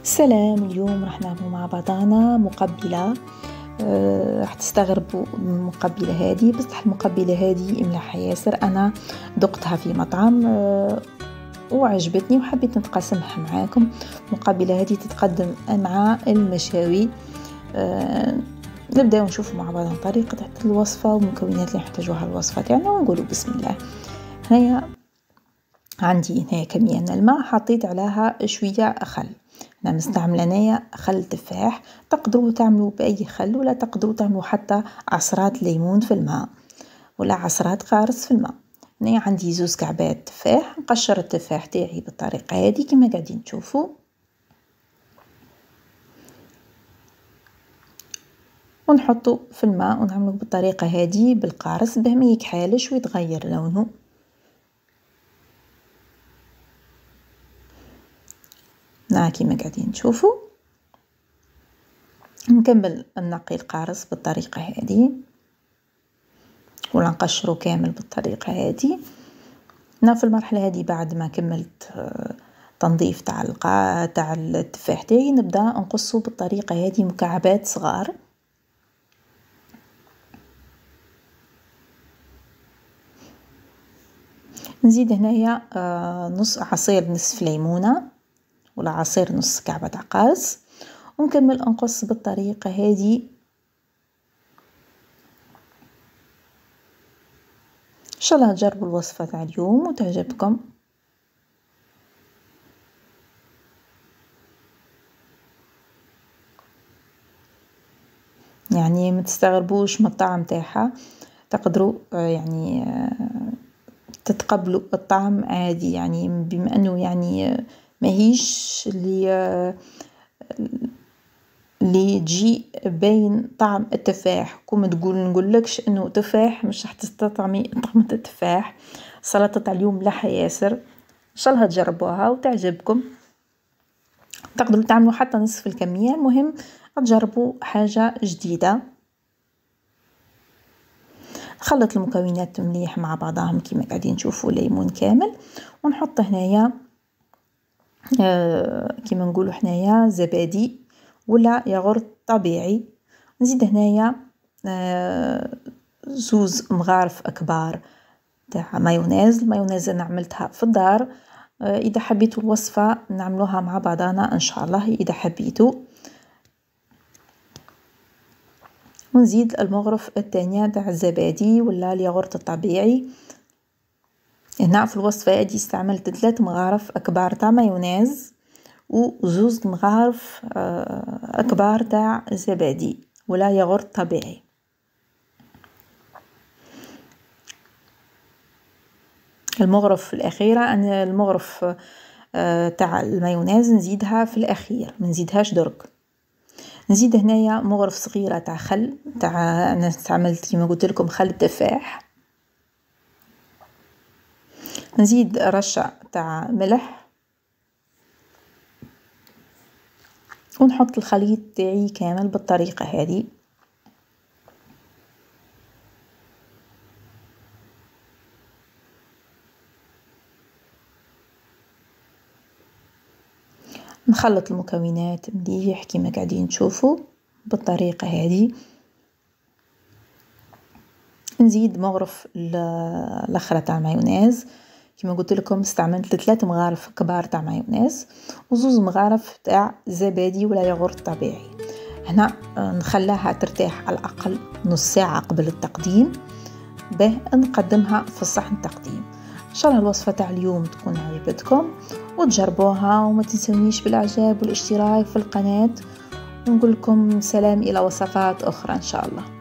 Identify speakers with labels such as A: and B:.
A: سلام. اليوم راح نعمل مع بعضنا مقبلة. راح تستغربوا من المقبلة هذه، بصح المقبلة هذه ملاحة ياسر. أنا ذقتها في مطعم وعجبتني وحبيت نتقاسمها معاكم. المقبلة هذه تتقدم مع المشاوي. نبدأ ونشوف مع بعضنا طريقة الوصفة والمكونات اللي نحتاجوها الوصفة تاعنا ونقولوا بسم الله. هيا عندي هنا كمية من الماء، حطيت عليها شوية خل. أنا مستعملة انايا خل تفاح، تقدروا تعملوا بأي خل ولا تقدروا تعملوا حتى عصرات ليمون في الماء ولا عصرات قارص في الماء. هنا عندي 2 كعبات تفاح، نقشر التفاح تاعي بالطريقة هذه كما قاعدين تشوفوا، ونحطه في الماء ونعمله بالطريقة هذه بالقارص باه ما يكحالش ويتغير لونه. كما قاعدين تشوفوا نكمل نقي القارص بالطريقة هذه ولا نقشره كامل بالطريقة هذه. أنا في المرحلة هذه بعد ما كملت تنظيف تاع التفاح تاعي نبدأ نقصه بالطريقة هذه مكعبات صغار. نزيد هنايا عصير نصف ليمونة ولا عصير نص كعبة عقاص، ونكمل نقص بالطريقة هذه. ان شاء الله تجربوا الوصفة تاع اليوم وتعجبكم. يعني ما تستغربوش من الطعم تاعها، تقدروا يعني تتقبلوا الطعم عادي، يعني بما انه يعني ماهيش اللي تجي باين طعم التفاح. كوم نقولكش انه تفاح مش راح تستطعمي طعم التفاح. سلطة تاع اليوم ملاحة ياسر، ان شاء الله تجربوها وتعجبكم. تقدروا تعملوا حتى نصف الكمية، المهم تجربوا حاجة جديدة. نخلط المكونات مليح مع بعضهم كما قاعدين تشوفوا، ليمون كامل، ونحط هنايا كما نقولوا حنايا زبادي ولا ياغورت طبيعي. نزيد هنايا 2 مغارف اكبار تاع مايونيز. المايونيز انا عملتها في الدار، اذا حبيتوا الوصفه نعملوها مع بعضنا ان شاء الله اذا حبيتوا. ونزيد المغرف الثانيه تاع الزبادي ولا الياغورت الطبيعي. هنا في الوصفه هذه استعملت 3 مغارف اكبار تاع مايونيز و2 مغارف اكبار تاع زبادي ولا ياغورت طبيعي. المغرف الاخيره انا المغرف تاع المايونيز نزيدها في الاخير، ما نزيدهاش درك. نزيد هنايا مغرف صغيره تاع خل تاع، انا استعملت كما قلت لكم خل تفاح. نزيد رشه تاع ملح، ونحط الخليط تاعي كامل بالطريقه هذه. نخلط المكونات مليح كما قاعدين تشوفوا بالطريقه هذه. نزيد مغرف الاخر تاع المايونيز، كما قلت لكم استعملت 3 مغارف كبار تاع مايونيز و2 مغارف تاع زبادي ولا ياغورت طبيعي. هنا نخليها ترتاح على الاقل نص ساعه قبل التقديم باه نقدمها في الصحن التقديم. ان شاء الله الوصفه تاع اليوم تكون عجبتكم وتجربوها، وما تنسونيش بالاعجاب والاشتراك في القناه، ونقول لكم سلام الى وصفات اخرى ان شاء الله.